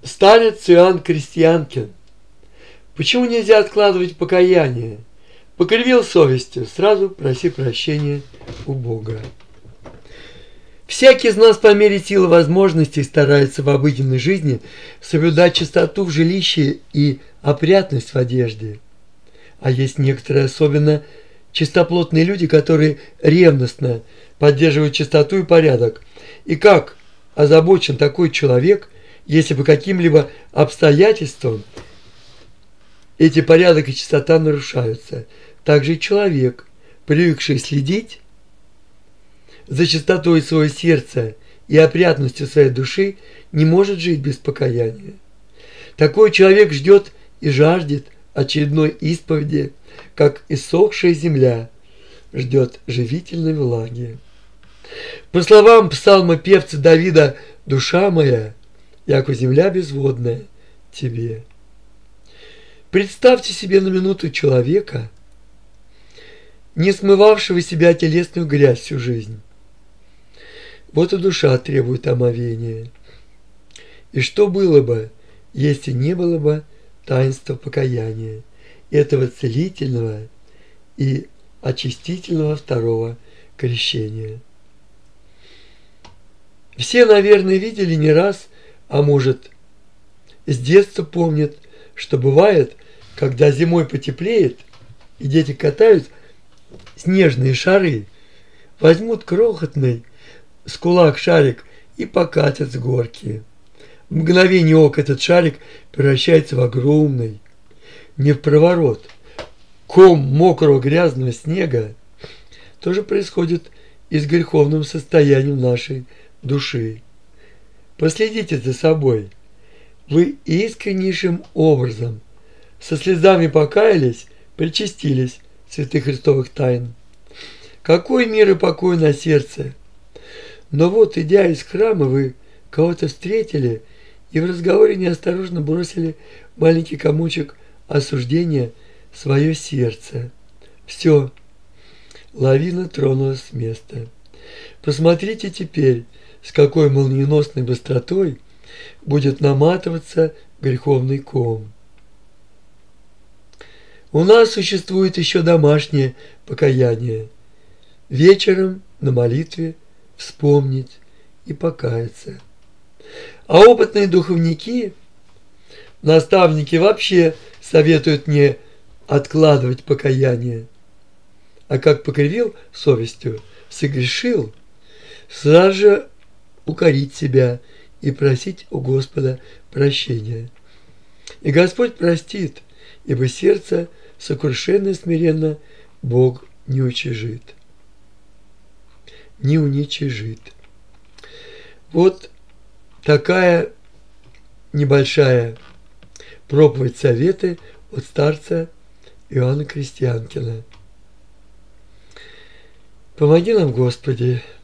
Старец Иоанн Крестьянкин. Почему нельзя откладывать покаяние? Покривил совестью, сразу проси прощения у Бога. Всякий из нас по мере силы возможностей старается в обыденной жизни соблюдать чистоту в жилище и опрятность в одежде. А есть некоторые особенно чистоплотные люди, которые ревностно поддерживают чистоту и порядок. И как озабочен такой человек, если по каким-либо обстоятельствам эти порядок и чистота нарушаются? Также и человек, привыкший следить за чистотой своего сердца и опрятностью своей души, не может жить без покаяния. Такой человек ждет и жаждет очередной исповеди, как иссохшая земля ждет живительной влаги. По словам псалмопевца Давида: «Душа моя, яко земля безводная, тебе». Представьте себе на минуту человека, не смывавшего себя телесную грязь всю жизнь. Вот и душа требует омовения. И что было бы, если не было бы таинства покаяния, этого целительного и очистительного второго крещения? Все, наверное, видели не раз, а может, с детства помнят, что бывает, когда зимой потеплеет, и дети катают снежные шары, возьмут крохотный с кулак шарик и покатят с горки. В мгновение ока этот шарик превращается в огромный, не в проворот, ком мокрого грязного снега. То же происходит и с греховным состоянием нашей души. Последите за собой. Вы искреннейшим образом со слезами покаялись, причастились святых христовых тайн. Какой мир и покой на сердце! Но вот, идя из храма, вы кого-то встретили и в разговоре неосторожно бросили маленький комочек осуждения в свое сердце. Все, лавина тронулась с места. Посмотрите теперь, с какой молниеносной быстротой будет наматываться греховный ком. У нас существует еще домашнее покаяние. Вечером на молитве вспомнить и покаяться. А опытные духовники, наставники вообще советуют не откладывать покаяние, а как покривил совестью, согрешил, сразу же укорить себя и просить у Господа прощения. И Господь простит, ибо сердце сокрушенно и смиренно Бог не уничижит. Не уничижит. Вот такая небольшая проповедь, советы от старца Иоанна Крестьянкина. Помоги нам, Господи,